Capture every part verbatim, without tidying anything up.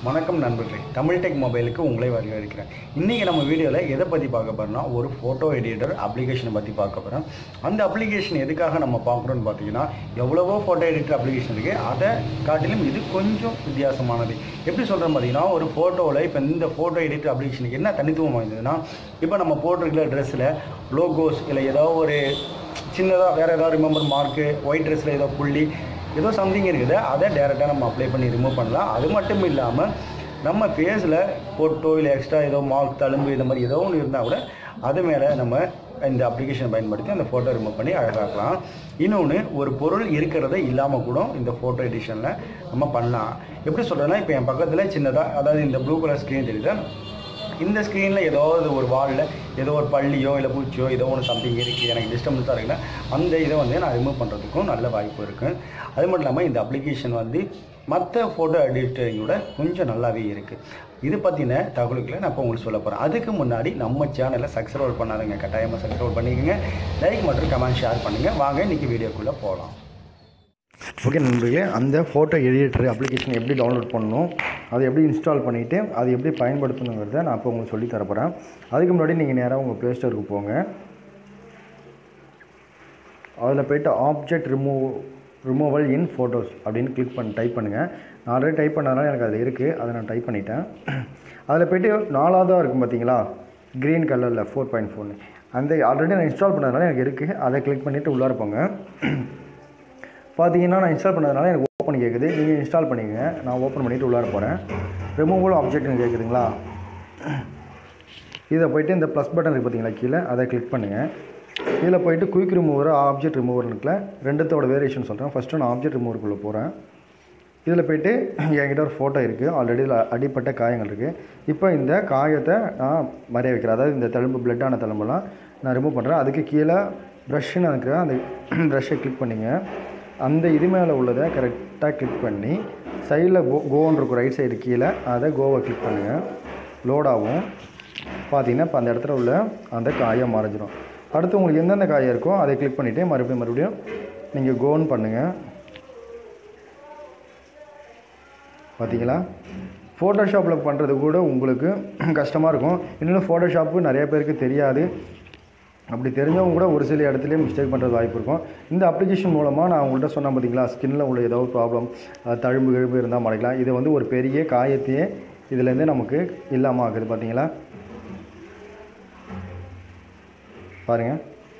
வணக்கம் நண்பர்களே, தமிழ் டெக் மொபைலுக்கு உங்களை வரவேற்கிறேன். இன்றைக்கி நம்ம வீடியோவில் எதை பற்றி பார்க்க போகிறோம்னா, ஒரு ஃபோட்டோ எடிட்டர் அப்ளிகேஷனை பற்றி பார்க்க போகிறோம். அந்த அப்ளிகேஷன் எதுக்காக நம்ம பார்க்குறோன்னு பார்த்தீங்கன்னா, எவ்வளவோ ஃபோட்டோ எடிட்டர் அப்ளிகேஷன் இருக்குது. அதை காட்டிலும் இது கொஞ்சம் வித்தியாசமானது. எப்படி சொல்கிறேன் பார்த்தீங்கன்னா, ஒரு ஃபோட்டோவில் இப்போ இந்த ஃபோட்டோ எடிட்டர் அப்ளிகேஷனுக்கு என்ன தனித்துவம் வாய்ந்ததுன்னா, இப்போ நம்ம போட்டிருக்கிற ட்ரெஸ்ஸில் லோகோஸ் இல்லை ஏதோ ஒரு சின்னதாக வேறு ஏதாவது ரிமெம்பர் மார்க்கு, ஒயிட் ட்ரெஸ்ஸில் ஏதோ புள்ளி ஏதோ சம்திங் இருக்குது, அதை டேரெக்டாக நம்ம அப்ளை பண்ணி ரிமூவ் பண்ணலாம். அது மட்டும் இல்லாமல் நம்ம ஃபேஸில் ஃபோட்டோ இல்லை எக்ஸ்ட்ரா ஏதோ மார்க், தழும்பு இந்த மாதிரி ஏதோ ஒன்று இருந்தால் கூட அது மேலே நம்ம இந்த அப்ளிகேஷனை பயன்படுத்தி அந்த ஃபோட்டோ ரிமூவ் பண்ணி அழகாக்கலாம். இன்னொன்று, ஒரு பொருள் இருக்கிறத இல்லாமல் கூட இந்த ஃபோட்டோ எடிஷனில் நம்ம பண்ணலாம். எப்படி சொல்கிறேன்னா, இப்போ என் பக்கத்தில் சின்னதாக, அதாவது இந்த ப்ளூ கலர் ஸ்க்ரீன் தெரியுது, இந்த ஸ்க்ரீனில் ஏதாவது ஒரு வாலில் ஏதோ ஒரு பள்ளியோ இல்லை பூச்சியோ ஏதோ ஒன்று சம்திங் இருக்குது, எனக்கு டிஸ்டர்பன்ஸாக இருக்குன்னா அந்த இதை வந்து நான் ரிமூவ் பண்ணுறதுக்கும் நல்ல வாய்ப்பு இருக்குது. அது மட்டும் இல்லாமல் இந்த அப்ளிகேஷன் வந்து மற்ற ஃபோட்டோ எடிட்டரிங்கோட கொஞ்சம் நல்லாவே இருக்குது. இது பற்றின தகவல்களை நான் இப்போ உங்களுக்கு சொல்ல போகிறேன். அதுக்கு முன்னாடி நம்ம சேனலை சப்ஸ்கிரைப் பண்ணாதுங்க, கட்டாயமாக சப்ஸ்கிரைப் பண்ணிக்கோங்க. லைக் மற்றும் கமெண்ட் ஷேர் பண்ணுங்கள். வாங்க இன்றைக்கி வீடியோக்குள்ளே போகலாம். ஓகே நண்பர்களே, அந்த ஃபோட்டோ எடிட்டர் அப்ளிகேஷன் எப்படி டவுன்லோட் பண்ணணும், அதை எப்படி இன்ஸ்டால் பண்ணிவிட்டு அதை எப்படி பயன்படுத்தணுங்கிறத நான் இப்போ உங்களுக்கு சொல்லி தரப்போகிறேன். அதுக்கு முன்னாடி நீங்கள் நேராக உங்கள் ப்ளே ஸ்டோருக்கு போங்க. அதில் போய்ட்டு object remove removal in photos அப்படின்னு கிளிக் பண்ணி டைப் பண்ணுங்கள். நான் ஆல்ரெடி டைப் பண்ணதுனால எனக்கு அது இருக்குது, அதை நான் டைப் பண்ணிட்டேன். அதில் போய்ட்டு நாலாவதாக இருக்கும் பார்த்தீங்களா, க்ரீன் கலரில் ஃபோர் பாயிண்ட் ஃபோர்னு, அந்த ஆல்ரெடி நான் இன்ஸ்டால் பண்ணதுனால எனக்கு இருக்குது. அதை கிளிக் பண்ணிவிட்டு உள்ளார போங்க. பார்த்தீங்கன்னா நான் இன்ஸ்டால் பண்ணதுனால எனக்கு ஓப்பன் கேட்குது. நீங்கள் இன்ஸ்டால் பண்ணிக்கங்க. நான் ஓப்பன் பண்ணிவிட்டு உள்ளார போகிறேன். ரிமூவல் ஆப்ஜெக்ட்னு கேட்குதுங்களா, இதை போய்ட்டு இந்த ப்ளஸ் பட்டன் இருக்குது பார்த்தீங்களா கீழே, அதை கிளிக் பண்ணுங்கள். இதில் போய்ட்டு குயிக் ரிமூவர், ஆப்ஜெக்ட் ரிமூவர் இருக்குல்ல, ரெண்டுத்தோட வேரியேஷன் சொல்கிறேன். ஃபஸ்ட்டு நான் ஆப்ஜெக்ட் ரிமூவருக்குள்ளே போகிறேன். இதில் போய்ட்டு என்கிட்ட ஒரு ஃபோட்டோ இருக்குது, ஆல்ரெடி இதில் அடிப்பட்ட காயங்கள் இருக்குது. இப்போ இந்த காயத்தை நான் மறைய வைக்கிறேன். அதாவது இந்த தழும்பு, பிளட்டான தழும்பெல்லாம் நான் ரிமூவ் பண்ணுறேன். அதுக்கு கீழே ப்ரஷ்ஷுன்னு இருக்கிறேன், அந்த ப்ரஷ்ஷை கிளிக் பண்ணிங்க. அந்த இது மேலே உள்ளதை கரெக்டாக கிளிக் பண்ணி சைடில் கோ கோன்னு இருக்கும் ரைட் சைடு கீழே, அதை கோவை கிளிக் பண்ணுங்கள். லோடாகும். பார்த்தீங்கன்னா இப்போ அந்த இடத்துல உள்ள அந்த காயை மறைஞ்சிடும். அடுத்து உங்களுக்கு எந்தெந்த காயம் இருக்கோ அதை கிளிக் பண்ணிவிட்டு மறுபடியும் மறுபடியும் நீங்கள் கோன்னு பண்ணுங்கள். பார்த்தீங்களா, ஃபோட்டோஷாப்பில் பண்ணுறது கூட உங்களுக்கு கஷ்டமாக இருக்கும். இன்னும் ஃபோட்டோஷாப்பு நிறைய பேருக்கு தெரியாது. அப்படி தெரிஞ்சவங்க கூட ஒரு சில இடத்துலையும் மிஸ்டேக் பண்ணுறது வாய்ப்பு இருக்கும். இந்த அப்ளிகேஷன் மூலமாக நான் உங்கள்கிட்ட சொன்னேன் பார்த்தீங்களா, ஸ்கின்னில் உள்ள ஏதோ ஒரு ப்ராப்ளம், தழும்பு கிழம்பு இருந்தால் மறைக்கலாம். இது வந்து ஒரு பெரிய காயத்தையே இதுலேருந்து நமக்கு இல்லாமல் ஆகுது. பார்த்தீங்களா, பாருங்கள்.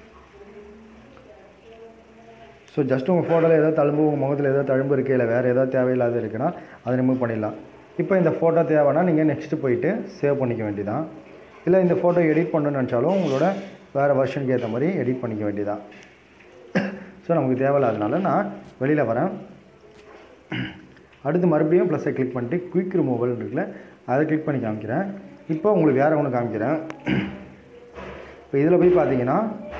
ஸோ ஜஸ்ட் உங்கள் ஃபோட்டோவில் ஏதாவது தழும்பு, உங்கள் முகத்தில் ஏதாவது தழும்பு இருக்குது, இல்லை வேறு ஏதாவது தேவையில்லாத இருக்குன்னா அதை ரிமூவ் பண்ணிடலாம். இப்போ இந்த ஃபோட்டோ தேவைன்னா நீங்கள் நெக்ஸ்ட்டு போயிட்டு சேவ் பண்ணிக்க வேண்டியதான். இல்லை இந்த ஃபோட்டோ எடிட் பண்ணணும்னு நினச்சாலும் உங்களோட வேறு வெர்ஷனுக்கு ஏற்ற மாதிரி எடிட் பண்ணிக்க வேண்டியதான். ஸோ நமக்கு தேவையில்லாதனால நான் வெளியில் வரேன். அடுத்து மறுபடியும் ப்ளஸ்ஸை கிளிக் பண்ணிட்டு குயிக் ரிமூவல் இருக்குல்ல, அதை கிளிக் பண்ணி காமிக்கிறேன். இப்போ உங்களுக்கு வேறு ஒன்று காமிக்கிறேன். இப்போ இதில் போய் பார்த்தீங்கன்னா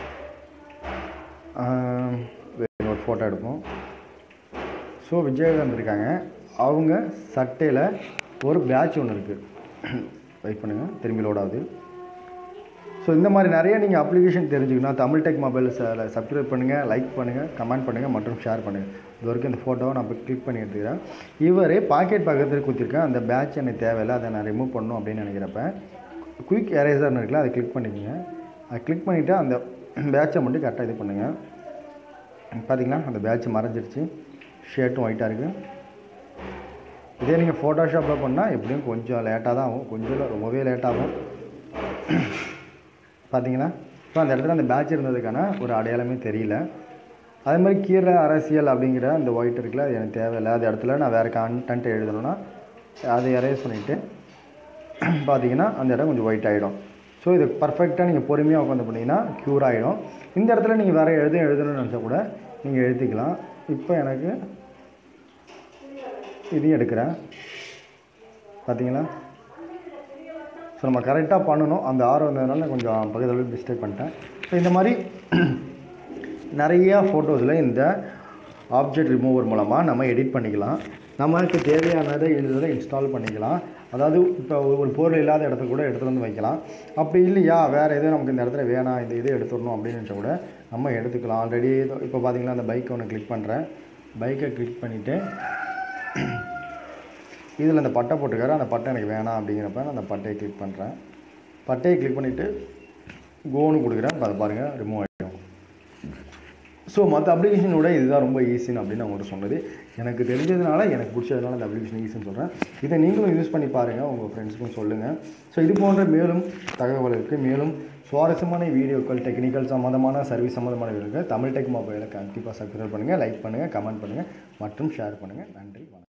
ஒரு ஃபோட்டோ எடுப்போம். ஸோ விஜயகாந்த் இருக்காங்க, அவங்க சட்டையில் ஒரு பேட்ச் ஒன்று இருக்குது. வெயிட் பண்ணுங்கள், திரும்பி லோடாகுது. ஸோ இந்த மாதிரி நிறைய நீங்கள் அப்ளிகேஷன் தெரிஞ்சுக்கணும். தமிழ் டெக் மொபைல்ஸில் சப்ஸ்கிரைப் பண்ணுங்கள், லைக் பண்ணுங்கள், கமெண்ட் பண்ணுங்கள் மற்றும் ஷேர் பண்ணுங்கள். இது வரைக்கும் இந்த ஃபோட்டோவை நான் இப்போ கிளிக் பண்ணி எடுத்துக்கிறேன். இவரே பாக்கெட் பக்கத்தில் கொடுத்துருக்கேன். அந்த பேட்ச் எனக்கு தேவையில்லை, அதை நான் ரிமூவ் பண்ணணும் அப்படின்னு நினைக்கிறப்ப குயிக் எரேசர்னு இருக்குல்ல, அதை கிளிக் பண்ணிக்கோங்க. அதை கிளிக் பண்ணிவிட்டு அந்த பேட்சை மட்டும் கரெக்டாக இது பண்ணுங்கள். பார்த்தீங்களா, அந்த பேட்ச் மறைஞ்சிருச்சு, ஷர்ட்டும் ஒயிட்டாக இருக்குது. இதே நீங்கள் ஃபோட்டோஷாப்பில் பண்ணால் எப்படியும் கொஞ்சம் லேட்டாக தான் ஆகும், கொஞ்சம் ரொம்பவே லேட்டாகும். பார்த்தீங்கன்னா இப்போ அந்த இடத்துல அந்த பேட்ச் இருந்ததுக்கான ஒரு அடையாளமே தெரியல. அதே மாதிரி கீரை அரசியல் அப்படிங்கிற அந்த ஒயிட் இருக்குல்ல, அது எனக்கு தேவையில்லை. அது இடத்துல நான் வேறு கண்டென்ட் எழுதணும்னா அதை எரேஸ் பண்ணிவிட்டு பார்த்தீங்கன்னா அந்த இடம் கொஞ்சம் ஒயிட் ஆகிடும். ஸோ இது பர்ஃபெக்டாக நீங்கள் பொறுமையாக உட்காந்து பண்ணிங்கன்னா க்யூர் ஆகிடும். இந்த இடத்துல நீங்கள் வேறு எழுத எழுதணும்னு நினச்சா கூட நீங்கள் எழுதிக்கலாம். இப்போ எனக்கு இதையும் எடுக்கிறேன். பார்த்தீங்களா, ஸோ நம்ம கரெக்டாக பண்ணணும். அந்த ஆர்வம் வந்ததுனால நான் கொஞ்சம் பக்கத்தில் மிஸ்டேக் பண்ணிட்டேன். ஸோ இந்த மாதிரி நிறையா ஃபோட்டோஸில் இந்த ஆப்ஜெக்ட் ரிமூவர் மூலமாக நம்ம எடிட் பண்ணிக்கலாம். நமக்கு தேவையானதை இதில் இன்ஸ்டால் பண்ணிக்கலாம். அதாவது இப்போ ஒரு பொருள் இல்லாத இடத்துல கூட எடுத்துகிட்டு வந்து வைக்கலாம். அப்படி இல்லையா, வேறு எதுவும் நமக்கு இந்த இடத்துல வேணாம், இந்த இது எடுத்துடணும் அப்படின்னு நினச்சா கூட நம்ம எடுத்துக்கலாம். ஆல்ரெடி இப்போ பார்த்தீங்கன்னா அந்த பைக்கை ஒன்று கிளிக் பண்ணுறேன். பைக்கை கிளிக் பண்ணிவிட்டு இதில் அந்த பட்டை போட்டுக்காரு, அந்த பட்டை எனக்கு வேணாம் அப்படிங்கிறப்ப நான் அந்த பட்டையை கிளிக் பண்ணுறேன். பட்டையை கிளிக் பண்ணிவிட்டு கோன்னு கொடுக்குறேன். அதை பாருங்கள் ரிமூவ் ஆகிடும். ஸோ மற்ற அப்ளிகேஷனோட இதுதான் ரொம்ப ஈஸின்னு அப்படின்னு நான் உங்கள்கிட்ட சொன்னது. எனக்கு தெரிஞ்சதுனால எனக்கு பிடிச்சதுனால இந்த அப்ளிகேஷன் ஈஸின்னு சொல்கிறேன். இதை நீங்களும் யூஸ் பண்ணி பாருங்கள், உங்கள் ஃப்ரெண்ட்ஸுக்கும் சொல்லுங்கள். ஸோ இது போன்ற மேலும் தகவலுக்கு, மேலும் சுவாரஸ்யமான வீடியோக்கள், டெக்னிக்கல் சம்மந்தமான, சர்வீஸ் சம்மந்தமான வீடியோக்கள் தமிழ் டெக் மொபைலை கண்டிப்பாக சப்ஸ்கிரைப் பண்ணுங்கள், லைக் பண்ணுங்கள், கமெண்ட் பண்ணுங்கள் மற்றும் ஷேர் பண்ணுங்கள். நன்றி, வணக்கம்.